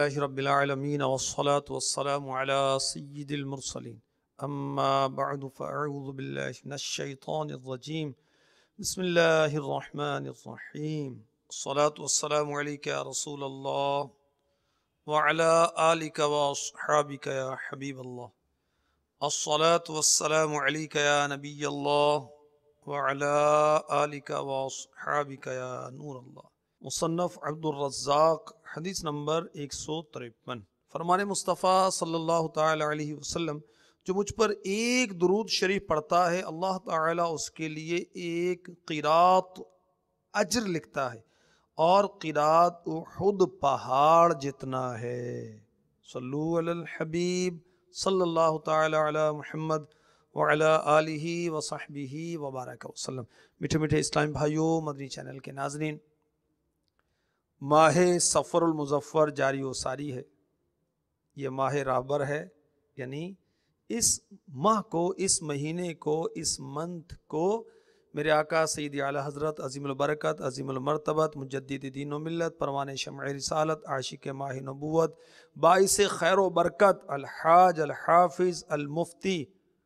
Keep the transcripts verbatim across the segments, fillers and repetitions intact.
Alhamdulillahi Rabbil Alameen wassalatu wassalamu ala sayyidil mursaleen amma ba'du fa'a'udhu billahi minash shaitanir rajim Bismillahir Rahmanir Rahim Assalatu wassalamu alayka ya Rasulallah wa ala alika wa ashabika ya Habiballah Assalatu wassalamu alayka ya Nabiyyallah wa ala alika wa ashabika ya Nurallah मुसन्नफ़ Abdur Razzaq हदीस number एक सौ तिरपन। फरमान मुस्तफ़ा सल्लल्लाहु ताला अलैहि वसल्लम, जो मुझ पर एक दुरूद शरीफ पढ़ता है अल्लाह ताला उसके लिए एक क़िरात अज्र लिखता है और क़िरात उहुद पहाड़ जितना है। सल्लु अलल हबीब सल्लल्लाहु ताला अला मुहम्मद व अला आलिहि व सहबिहि व बारक वसल्लम। मीठे मीठे इस्लामी भाइयों, मदनी चैनल के नाज़रीन, माह सफ़रुल मुज़फ़्फ़र जारी व सारी है। ये माह राबर है, यानी इस माह को, इस महीने को, इस मंथ को मेरे आका सैयदी आला हज़रत अज़ीमुल बरकत अज़ीमुल मर्तबत मुजद्दिद दीन व मिल्लत परवाने शमअ रिसालत आशिक माह नबूवत बाइस खैर व बरकत अल-हाज अल-हाफ़िज़ अल-मुफ्ती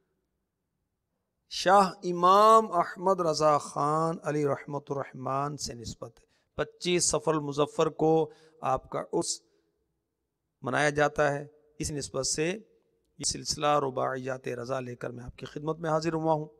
शाह इमाम अहमद रज़ा ख़ान अली रहमतुर रहमान से निस्बत है। पच्चीस सफ़रुल मुज़फ़्फ़र को आपका उर्स मनाया जाता है। इस निस्बत से ये सिलसिला रुबाइयात रज़ा लेकर मैं आपकी खिदमत में हाजिर हुआ हूँ।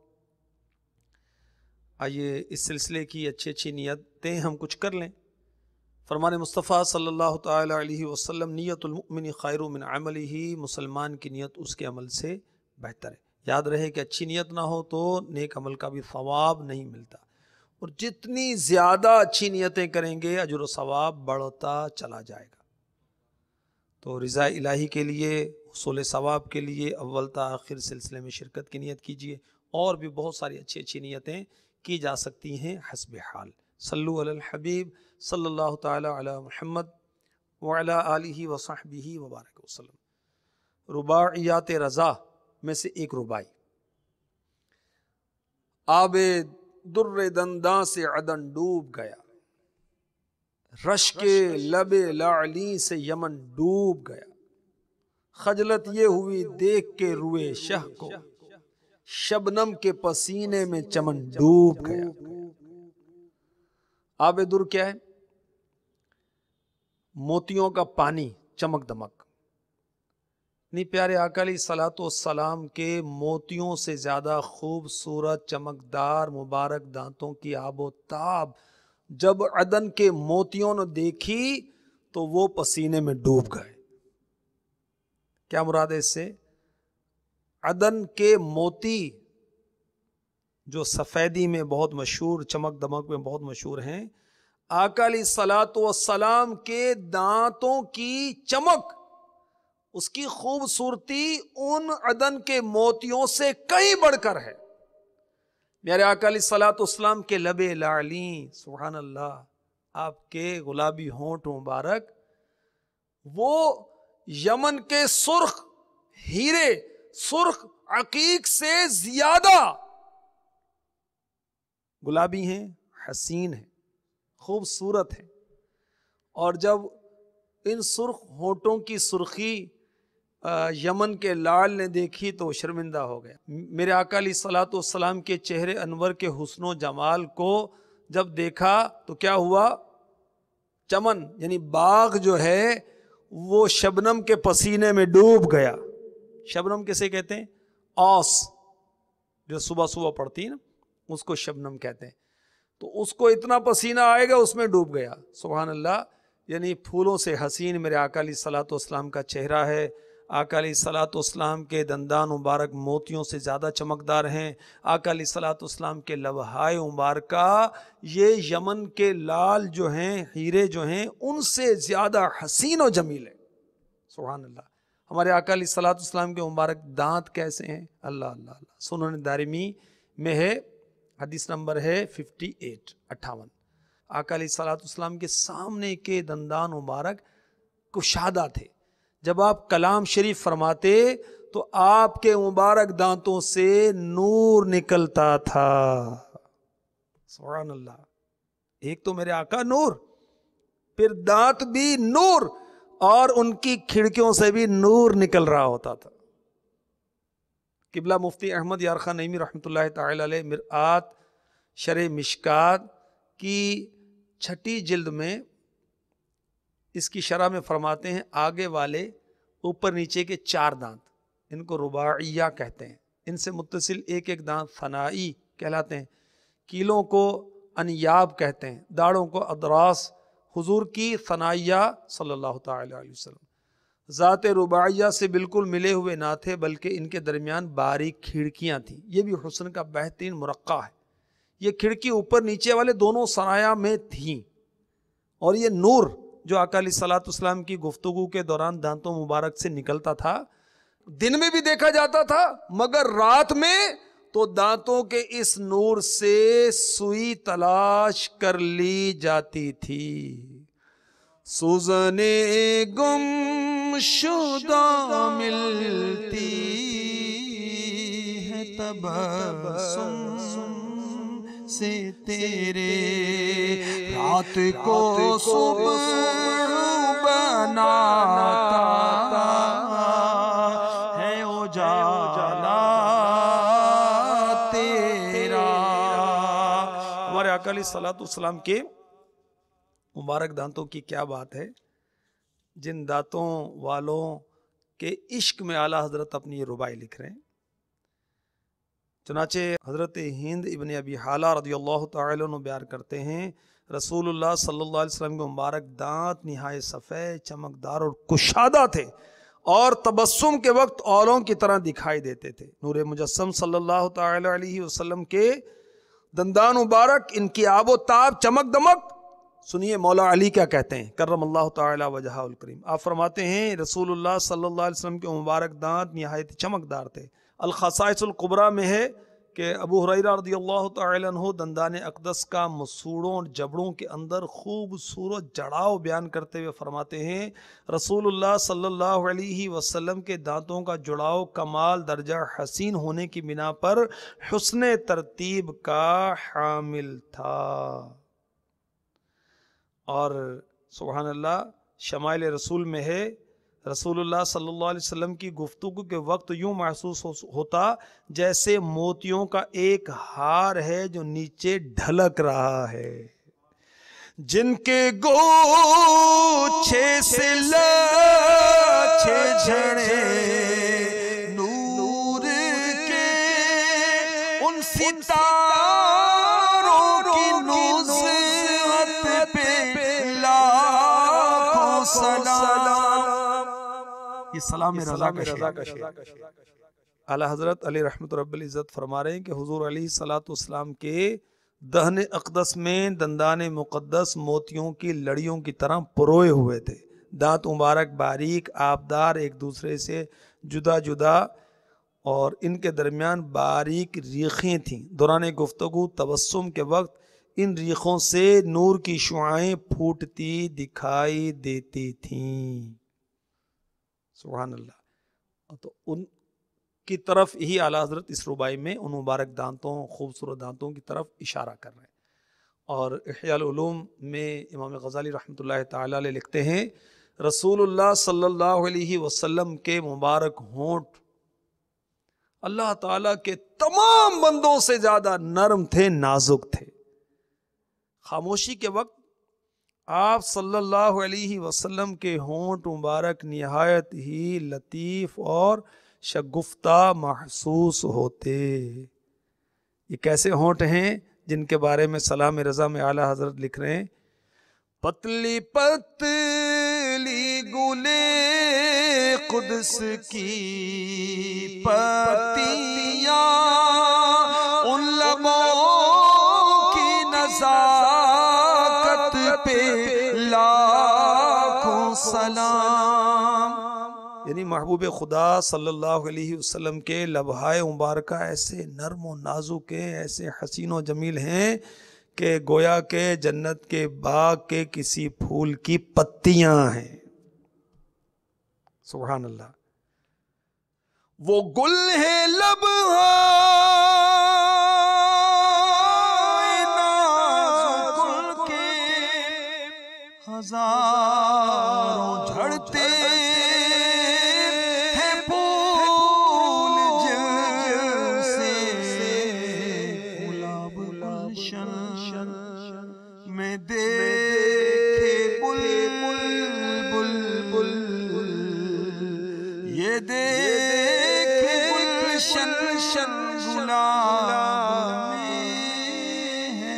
आइए इस सिलसिले की अच्छी अच्छी नियतें हम कुछ कर लें। फरमान मुस्तफ़ा सल्लल्लाहु ताला अलैहि वसल्लम, नियतुल मुमिन खैरु मिन अमलिही, मुसलमान की नियत उसके अमल से बेहतर है। याद रहे कि अच्छी नियत ना हो तो नेक अमल का भी सवाब नहीं मिलता, और जितनी ज़्यादा अच्छी नियतें करेंगे अजर व सवाब बढ़ता चला जाएगा। तो रिज़ा इलाही के लिए, हुसूल सवाब के लिए अव्वल ता आखिर सिलसिले में शिरकत की नियत कीजिए। और भी बहुत सारी अच्छी अच्छी नियतें की जा सकती हैं हस्ब हाल। सल्लु अलल हबीब सल्लल्लाहु ताला अला मुहम्मद व अला आलिहि व सहबिहि व बारक वसल्लम। रुबाइयात रज़ा में से एक रुबाई। आबे दुर्रे दंदा से अदन डूब गया, रश के लबे लाली से यमन डूब गया, खजलत ये हुई देख के रुए शह को, शबनम के पसीने में चमन डूब गया। आबे दुर क्या है? मोतियों का पानी, चमक दमक। नहीं, प्यारे आका अलैहिस्सलातु वस्सलाम के मोतियों से ज़्यादा खूबसूरत चमकदार मुबारक दांतों की आबो ताब जब अदन के मोतियों ने देखी तो वो पसीने में डूब गए। क्या मुराद है इससे? अदन के मोती जो सफ़ेदी में बहुत मशहूर, चमक दमक में बहुत मशहूर हैं, आका अलैहिस्सलातु वस्सलाम के दांतों की चमक, उसकी खूबसूरती उन अदन के मोतियों से कहीं बढ़कर है। मेरे आका अलैहिस्सलातु वस्सलाम के लबे लाली, सुभान अल्लाह, आपके गुलाबी होंठ मुबारक वो यमन के सुर्ख हीरे, सुर्ख अकीक से ज्यादा गुलाबी हैं, हसीन हैं, खूबसूरत हैं। और जब इन सुर्ख होंठों की सुर्खी यमन के लाल ने देखी तो शर्मिंदा हो गया। मेरे आका अलैहिस्सलातु वस्सलाम के चेहरे अनवर के हुस्नो जमाल को जब देखा तो क्या हुआ? चमन यानी बाग जो है वो शबनम के पसीने में डूब गया। शबनम किसे कहते हैं? औस जो सुबह सुबह पड़ती है ना, उसको शबनम कहते हैं। तो उसको इतना पसीना आएगा उसमें डूब गया। सुभान अल्लाह, यानी फूलों से हसीन मेरे आका अलैहिस्सलातु वस्सलाम का चेहरा है। आका अलैहिस्सलातु वस्सलाम के दंदान मुबारक मोतियों से ज़्यादा चमकदार हैं। आका अलैहिस्सलातु वस्सलाम के लबहाय मुबारका ये यमन के लाल जो हैं, हीरे जो हैं, उनसे ज़्यादा हसीन और जमील है। सुभान अल्लाह। हमारे आका अलैहिस्सलातु वस्सलाम के मुबारक दांत कैसे हैं? अल्लाह अल्लाह अल्लाह। सुनन दारिमी में है, हदीस नंबर है अट्ठावन अट्ठावन। आका अलैहिस्सलातु वस्सलाम के सामने के दंदान मुबारक कुशादा थे। जब आप कलाम शरीफ फरमाते तो आपके मुबारक दांतों से नूर निकलता था। सुभान अल्लाह। एक तो मेरे आका नूर, फिर दांत भी नूर, اور ان کی کھڑکیوں سے بھی نور نکل رہا ہوتا تھا۔ قبلہ مفتی احمد یار خان نعیمی رحمۃ اللہ تعالی علیہ مرآت شرح مشکات کی چھٹی جلد میں اس کی شرح میں فرماتے ہیں آگے والے اوپر نیچے کے چار دانت، ان کو رباعیہ کہتے ہیں، ان سے متصل ایک ایک دانت ثنائی کہلاتے ہیں، کیلوں کو انیاب کہتے ہیں، داڑھوں کو ادراس۔ حضور کی ثنائیہ صلی اللہ تعالی علیہ وسلم ذات رباعیہ سے بالکل ملے ہوئے نہ تھے، بلکہ ان کے درمیان باریک کھڑکیاں تھیں۔ یہ بھی حسن کا بہترین مرقع ہے۔ یہ کھڑکی اوپر نیچے والے دونوں ثنایا میں تھیں، اور یہ نور جو آقا علیہ الصلوۃ والسلام کی گفتگو کے دوران دانتوں مبارک سے نکلتا تھا، دن میں بھی دیکھا جاتا تھا، مگر رات میں تو دانتوں کے اس نور سے سوئی تلاش کر لی جاتی تھی۔ سوزنے گم شدہ ملتی ہے تبسم سے تیرے، رات کو صبح بناتا ہے اجالا تیرا۔ ہمارے آقا علیہ الصلوۃ والسلام کے مبارک دانتوں کی کیا بات ہے، جن دانتوں والوں کے عشق میں اعلیٰ حضرت اپنی یہ ربائی لکھ رہے ہیں۔ چنانچہ حضرت ہند ابن ابی حالہ رضی اللہ تعالی عنہ بیان کرتے ہیں، رسول اللہ صلی اللہ علیہ وسلم کے مبارک دانت نہایت سفید، چمکدار اور کشادہ تھے، اور تبسم کے وقت اولوں کی طرح دکھائی دیتے تھے۔ نور مجسم صلی اللہ تعالی علیہ وسلم کے دندان مبارک، ان کی آب و تاب، چمک دمک، سنیے مولا علی کیا کہتے ہیں کرم اللہ تعالی وجہہ الکریم۔ آپ فرماتے ہیں رسول اللہ صلی اللہ علیہ وسلم کے مبارک دانت نہایت چمکدار تھے۔ الخصائص القبریٰ میں ہے کہ ابو ہریرہ رضی اللہ تعالی عنہ دندان اقدس کا مسوڑوں اور جبڑوں کے اندر خوبصورت جڑاؤ بیان کرتے ہوئے فرماتے ہیں رسول اللہ صلی اللہ علیہ وسلم کے دانتوں کا جڑاؤ کمال درجہ حسین ہونے کی بنا پر حسن ترتیب کا حامل تھا۔ اور سبحان اللہ شمائل رسول میں ہے رسول اللہ صلی اللہ علیہ وسلم کی گفتگو کے وقت یوں محسوس ہوتا جیسے موتیوں کا ایک ہار ہے جو نیچے ڈھلک رہا ہے، جن کے گوچھے سے لاچھے جھڑے نور کے ان ستاروں کی نصرت پہ لاکھوں سلام۔ یہ سلام رضا کا شعر۔ اعلی حضرت علی رحمت رب العزت فرما رہے ہیں کہ حضور علیہ الصلوۃ والسلام کے دہن اقدس میں دندان مقدس موتیوں کی لڑیوں کی طرح پروئے ہوئے تھے، دانت مبارک باریک آبدار ایک دوسرے سے جدا جدا، اور ان کے درمیان باریک ریخیں تھیں۔ دوران گفتگو تبسم کے وقت ان ریخوں سے نور کی شعاعیں پھوٹتی دکھائی دیتی تھیں۔ سبحان اللہ۔ تو ان کی طرف ہی اعلیٰ حضرت اس ربائی میں ان مبارک دانتوں، خوبصورت دانتوں کی طرف اشارہ کر رہے ہیں۔ اور احیاء العلوم میں امام غزالی رحمۃ اللہ تعالی علیہ لکھتے ہیں رسول اللہ صلی اللہ علیہ وسلم کے مبارک ہونٹ اللہ تعالیٰ کے تمام بندوں سے زیادہ نرم تھے، نازک تھے۔ خاموشی کے وقت آپ صلی اللہ علیہ وسلم کے ہونٹ مبارک نہایت ہی لطیف اور شگفتہ محسوس ہوتے۔ یہ کیسے ہونٹ ہیں جن کے بارے میں سلام رضا میں اعلیٰ حضرت لکھ رہے ہیں پتلی پتلی گلے قدس کی پتیاں ان لبوں کی نزاکت پہ لاکھوں سلام۔ یعنی محبوب خدا صلی اللہ علیہ وسلم کے لبہائے مبارکہ ایسے نرم و نازک ہیں، ایسے حسین و جمیل ہیں کہ گویا کہ جنت کے باغ کے کسی پھول کی پتیاں ہیں۔ سبحان اللہ۔ وہ گل ہے لبہائے نازک کے ہزاروں جھڑتے یہ دیکھ گلشن گلاب میں ہے۔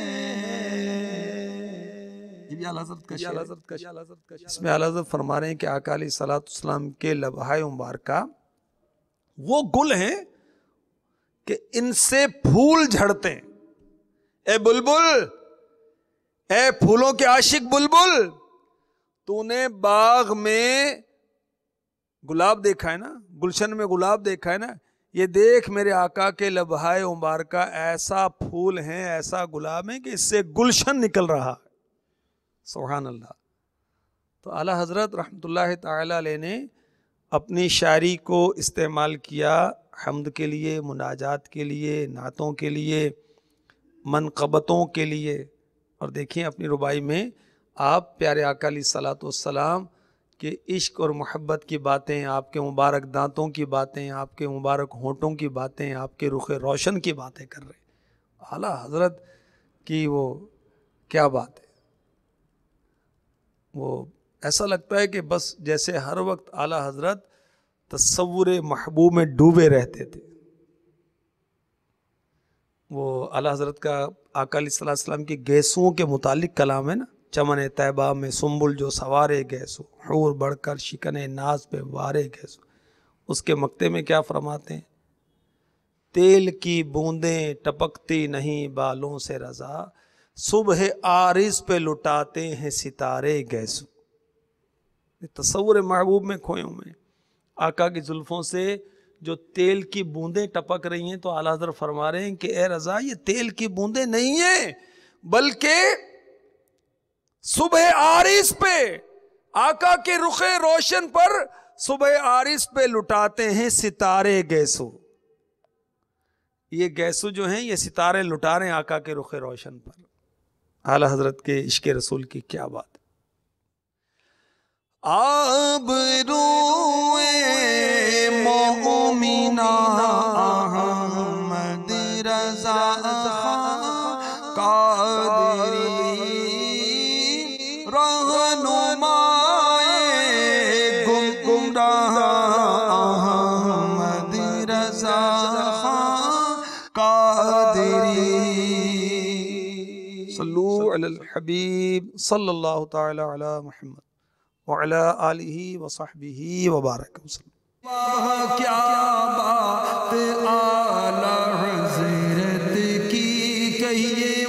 یہ بھی اعلیٰ حضرت کا شعر ہے۔ اس میں اعلیٰ حضرت فرما رہے ہیں کہ آقا علیہ الصلوۃ والسلام کے لبہائے مبارکہ وہ گل ہیں کہ ان سے پھول جھڑتے ہیں۔ اے بلبل، اے پھولوں کے عاشق بلبل، تو نے باغ میں گلاب دیکھا ہے نا، گلشن میں گلاب دیکھا ہے نا، یہ دیکھ میرے آقا کے لبہائے مبارکہ ایسا پھول ہیں، ایسا گلاب ہے کہ اس سے گلشن نکل رہا ہے۔ سبحان اللہ۔ تو اعلیٰ حضرت رحمۃ اللہ تعالی علیہ نے اپنی شاعری کو استعمال کیا حمد کے لیے، مناجات کے لیے، نعتوں کے لیے، منقبتوں کے لیے۔ اور دیکھیں اپنی ربائی میں آپ پیارے آقا علیہ الصلوۃ والسلام کہ عشق اور محبت کی باتیں، آپ کے مبارک دانتوں کی باتیں، آپ کے مبارک ہونٹوں کی باتیں، آپ کے رخ روشن کی باتیں کر رہے ہیں۔ اعلیٰ حضرت کی وہ کیا بات ہے، وہ ایسا لگتا ہے کہ بس جیسے ہر وقت اعلیٰ حضرت تصور محبوب میں ڈوبے رہتے تھے۔ وہ اعلیٰ حضرت کا آقا علیہ السلام کی گیسوؤں کے متعلق کلام ہے نا، چمن طیبہ میں سنبل جو سوارے گیسو، حور بڑھ کر شکن ناز پہ وارے گیسو۔ اس کے مقطع میں کیا فرماتے ہیں؟ تیل کی بوندیں ٹپکتی نہیں بالوں سے رضا، صبح عارض پہ لٹاتے ہیں ستارے گیسو۔ تصور محبوب میں کھوئے ہوں میں، آقا کی زلفوں سے جو تیل کی بوندیں ٹپک رہی ہیں، تو اعلیٰ حضرت فرما رہے ہیں کہ اے رضا یہ تیل کی بوندیں نہیں ہیں، بلکہ صبح عارض پہ، آقا کے رخ روشن پر صبح عارض پہ لٹاتے ہیں ستارے گیسو۔ یہ گیسو جو ہیں یہ ستارے لٹا رہے ہیں آقا کے رخ روشن پر۔ اعلیٰ حضرت کے عشق رسول کی کیا بات ہے۔ آبروئے مومنہ احمد رضا قادری رہنمائے گمراہ احمد رضا قادری۔ صلو علی الحبیب صلی اللہ تعالی علی محمد وعلی آلہ وصحبہ وبارک وسلم۔ کیا بات اعلیٰ حضرت کی کہیے